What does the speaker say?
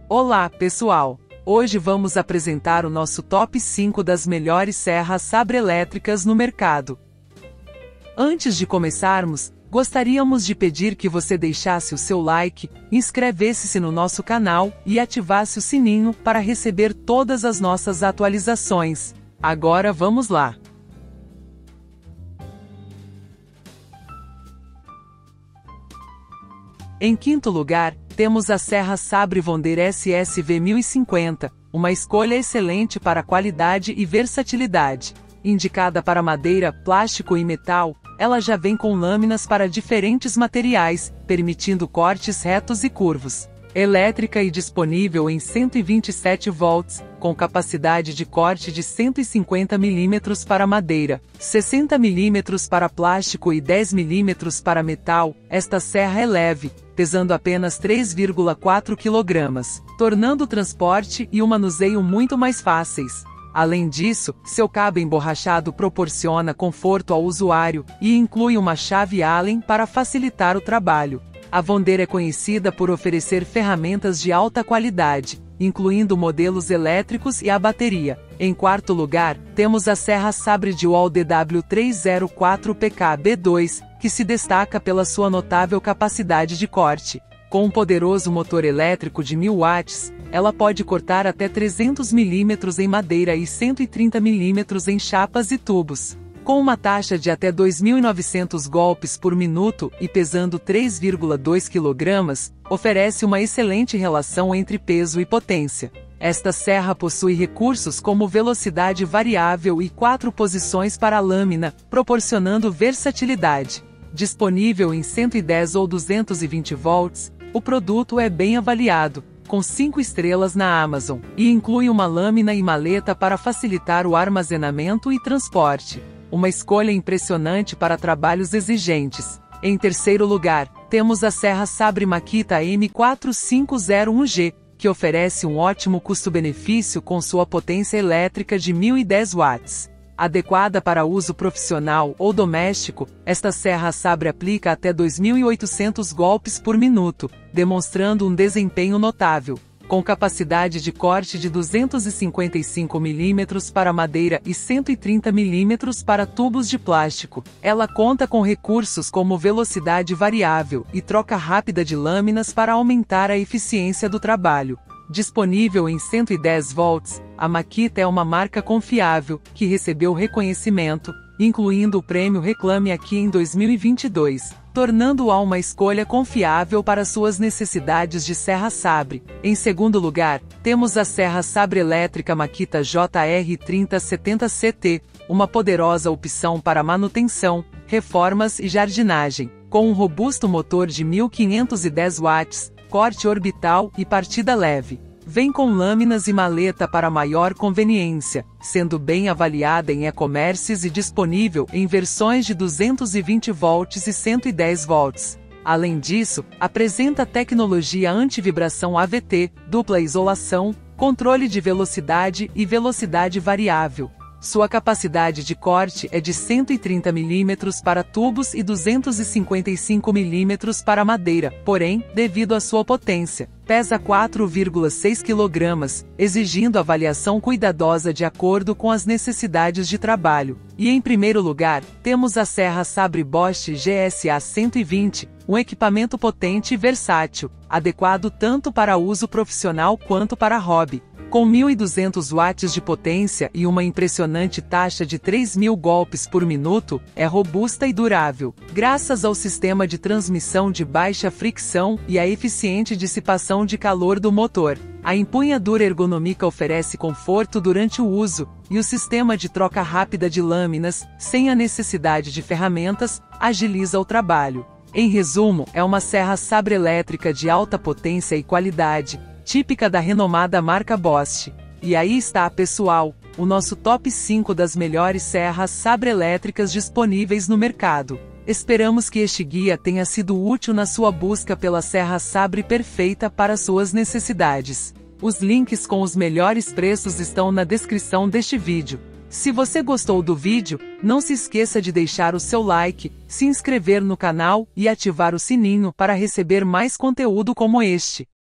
Olá, pessoal! Hoje vamos apresentar o nosso top 5 das melhores serras sabre elétricas no mercado. Antes de começarmos, gostaríamos de pedir que você deixasse o seu like, inscrevesse-se no nosso canal e ativasse o sininho para receber todas as nossas atualizações. Agora vamos lá! Em quinto lugar, temos a Serra Sabre Vonder SSV 1050, uma escolha excelente para qualidade e versatilidade. Indicada para madeira, plástico e metal, ela já vem com lâminas para diferentes materiais, permitindo cortes retos e curvos. Elétrica e disponível em 127 volts, com capacidade de corte de 150 mm para madeira, 60 mm para plástico e 10 mm para metal, esta serra é leve, pesando apenas 3,4 kg, tornando o transporte e o manuseio muito mais fáceis. Além disso, seu cabo emborrachado proporciona conforto ao usuário e inclui uma chave Allen para facilitar o trabalho. A Vonder é conhecida por oferecer ferramentas de alta qualidade, incluindo modelos elétricos e a bateria. Em quarto lugar, temos a Serra Sabre Dual DW304PK-B2, que se destaca pela sua notável capacidade de corte. Com um poderoso motor elétrico de 1000 watts, ela pode cortar até 300 mm em madeira e 130 mm em chapas e tubos. Com uma taxa de até 2.900 golpes por minuto e pesando 3,2 kg, oferece uma excelente relação entre peso e potência. Esta serra possui recursos como velocidade variável e 4 posições para a lâmina, proporcionando versatilidade. Disponível em 110 ou 220 volts, o produto é bem avaliado, com 5 estrelas na Amazon, e inclui uma lâmina e maleta para facilitar o armazenamento e transporte. Uma escolha impressionante para trabalhos exigentes. Em terceiro lugar, temos a Serra Sabre Makita M4501G, que oferece um ótimo custo-benefício com sua potência elétrica de 1010 watts. Adequada para uso profissional ou doméstico, esta serra sabre aplica até 2.800 golpes por minuto, demonstrando um desempenho notável. Com capacidade de corte de 255 mm para madeira e 130 mm para tubos de plástico, ela conta com recursos como velocidade variável e troca rápida de lâminas para aumentar a eficiência do trabalho. Disponível em 110 volts, a Makita é uma marca confiável, que recebeu reconhecimento, incluindo o prêmio Reclame Aqui em 2022, tornando-a uma escolha confiável para suas necessidades de serra sabre. Em segundo lugar, temos a Serra Sabre Elétrica Makita JR3070CT, uma poderosa opção para manutenção, reformas e jardinagem. Com um robusto motor de 1510 watts, corte orbital e partida leve. Vem com lâminas e maleta para maior conveniência, sendo bem avaliada em e-commerces e disponível em versões de 220 volts e 110 volts. Além disso, apresenta tecnologia anti-vibração AVT, dupla isolação, controle de velocidade e velocidade variável. Sua capacidade de corte é de 130 mm para tubos e 255 mm para madeira, porém, devido à sua potência, pesa 4,6 kg, exigindo avaliação cuidadosa de acordo com as necessidades de trabalho. E em primeiro lugar, temos a Serra Sabre Bosch GSA 120, um equipamento potente e versátil, adequado tanto para uso profissional quanto para hobby. Com 1.200 watts de potência e uma impressionante taxa de 3.000 golpes por minuto, é robusta e durável, graças ao sistema de transmissão de baixa fricção e à eficiente dissipação de calor do motor. A empunhadura ergonômica oferece conforto durante o uso, e o sistema de troca rápida de lâminas, sem a necessidade de ferramentas, agiliza o trabalho. Em resumo, é uma serra sabre elétrica de alta potência e qualidade, típica da renomada marca Bosch. E aí está, pessoal, o nosso top 5 das melhores serras sabre elétricas disponíveis no mercado. Esperamos que este guia tenha sido útil na sua busca pela serra sabre perfeita para suas necessidades. Os links com os melhores preços estão na descrição deste vídeo. Se você gostou do vídeo, não se esqueça de deixar o seu like, se inscrever no canal e ativar o sininho para receber mais conteúdo como este.